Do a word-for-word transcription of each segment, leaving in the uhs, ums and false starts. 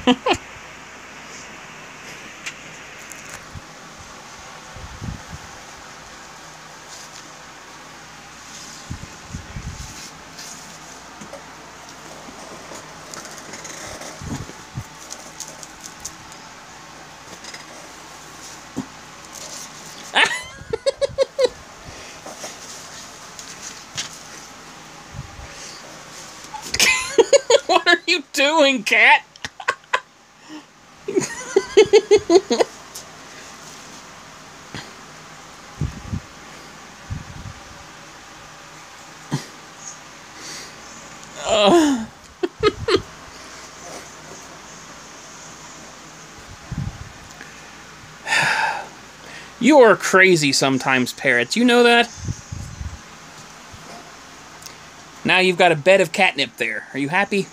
What are you doing, cat? uh. You are crazy sometimes, Parrots. You know that? Now you've got a bed of catnip there. Are you happy?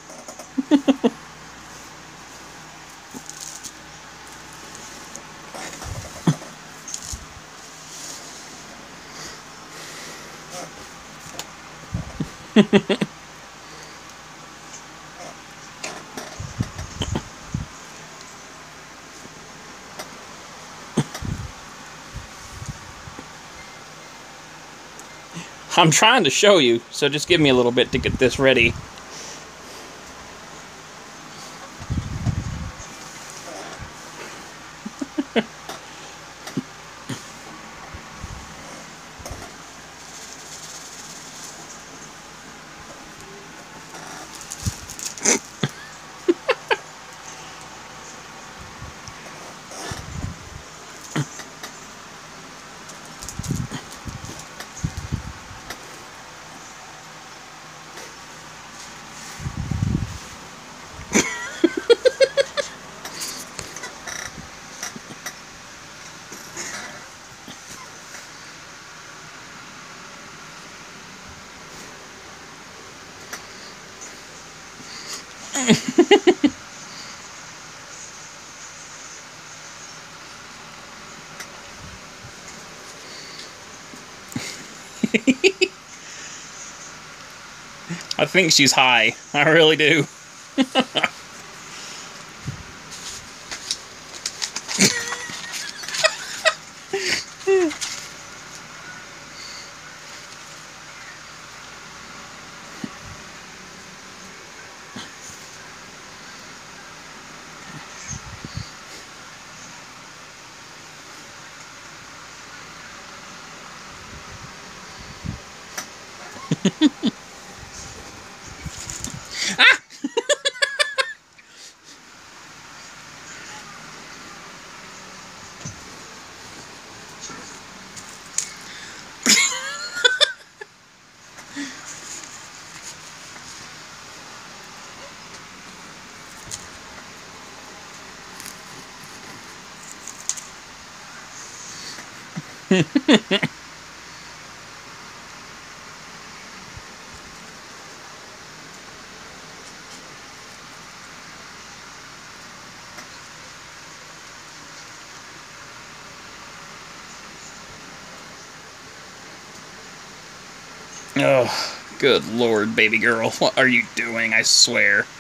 I'm trying to show you, so just give me a little bit to get this ready. I think she's high. I really do. Ah! Oh, good lord, baby girl. What are you doing? I swear.